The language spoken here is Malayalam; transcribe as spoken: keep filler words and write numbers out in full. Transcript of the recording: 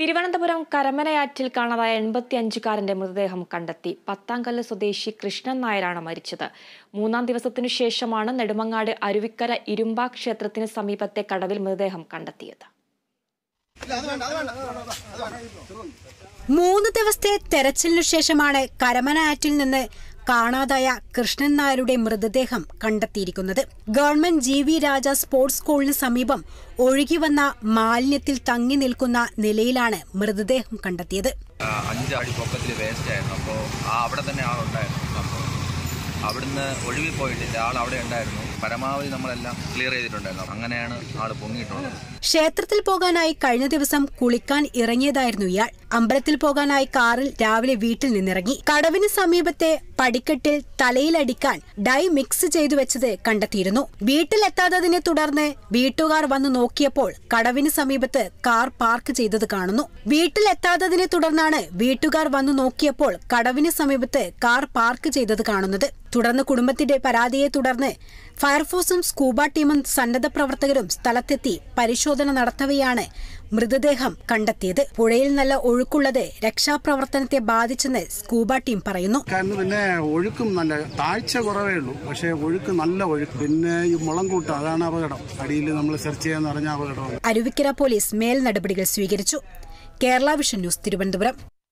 തിരുവനന്തപുരം കരമനയാറ്റിൽ കാണാതായ എൺപത്തിയഞ്ചുകാരന്റെ മൃതദേഹം കണ്ടെത്തി. പത്താംകല്ല് സ്വദേശി കൃഷ്ണൻ നായരാണ് മരിച്ചത്. മൂന്നാം ദിവസത്തിനു ശേഷമാണ് നെടുമങ്ങാട് അരുവിക്കര ഇരുമ്പാ ക്ഷേത്രത്തിന് സമീപത്തെ കടവിൽ മൃതദേഹം കണ്ടെത്തിയത്. മൂന്ന് ദിവസത്തെ തെരച്ചിലിനു ശേഷമാണ് കരമനയാറ്റിൽ നിന്ന് കാണാതായ കൃഷ്ണൻ നായരുടെ മൃതദേഹം കണ്ടെത്തിയിരിക്കുന്നത്. Government G V Raja sports സ്കൂളിന് സമീപം ഒഴുകിവന്ന മാലിന്യത്തിൽ തങ്ങി നിൽക്കുന്ന നിലയിലാണ് മൃതദേഹം കണ്ടെത്തിയത്. അഞ്ചടി പൊക്കത്തിൽ വേസ്റ്റ് ആയിരുന്നു. അപ്പോൾ ആ അവിടെ തന്നെ ആളുണ്ടായിരുന്നു. സംഭവം അവിടുന്ന് ഒഴുകി പോയിട്ടില്ല, ആൾ അവിടെ ഉണ്ടായിരുന്നു. പരമാവധി നമ്മളെല്ലാം ക്ലിയർ ചെയ്തിട്ടുണ്ടായിരുന്നു. അങ്ങനെയാണ് ആള് പൊങ്ങിയിട്ടുള്ളത്. ക്ഷേത്രത്തിൽ പോകാനായി കഴിഞ്ഞ ദിവസം കുളിക്കാൻ ഇറങ്ങിയതായിരുന്നു ഇയാൾ. അമ്പലത്തിൽ പോകാനായി കാറിൽ രാവിലെ വീട്ടിൽ നിന്നിറങ്ങി. കടവിന് സമീപത്തെ പടിക്കെട്ടിൽ തലയിലടിക്കാൻ ഡൈ മിക്സ് ചെയ്തു വെച്ചത് കണ്ടെത്തിയിരുന്നു. വീട്ടിലെത്താത്തതിനെ തുടർന്ന് വീട്ടുകാർ വന്നു നോക്കിയപ്പോൾ കടവിന് സമീപത്ത് കാർ പാർക്ക് ചെയ്തത് കാണുന്നു. വീട്ടിലെത്താത്തതിനെ തുടർന്നാണ് വീട്ടുകാർ വന്നു നോക്കിയപ്പോൾ കടവിന് സമീപത്ത് കാർ പാർക്ക് ചെയ്തത് കാണുന്നത്. തുടർന്ന് കുടുംബത്തിന്റെ പരാതിയെ തുടർന്ന് ഫയർഫോഴ്സും സ്കൂബ ടീമും സന്നദ്ധ പ്രവർത്തകരും സ്ഥലത്തെത്തി പരിശോധന നടത്തവെയാണ് മൃതദേഹം കണ്ടെത്തിയത്. പുഴയിൽ നല്ല ഒഴുക്കുള്ളത് രക്ഷാപ്രവർത്തനത്തെ ബാധിച്ചെന്ന് സ്കൂബ ടീം പറയുന്നു. കാരണം പിന്നെ ഒഴുക്കും നല്ല താഴ്ച കുറവേ ഉള്ളൂ, പക്ഷേ ഒഴുക്ക് നല്ല ഒഴുക്ക്. പിന്നെ ഈ മുളങ്കൂട്ടം, അതാണ് അപകടം. അടിയിൽ നമ്മൾ സെർച്ച് ചെയ്യാന്ന് പറഞ്ഞ അപകടമാണ്. അരുവിക്കര പോലീസ് മേൽ നടപടികൾ സ്വീകരിച്ചു. Kerala vision news, Thiruvananthapuram.